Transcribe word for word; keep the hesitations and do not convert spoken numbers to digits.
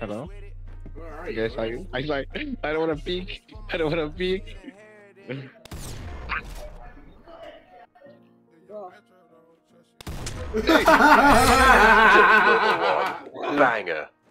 Hello? Alright. Yes, I, I like. I don't want to peek. I don't want to peek. Banger.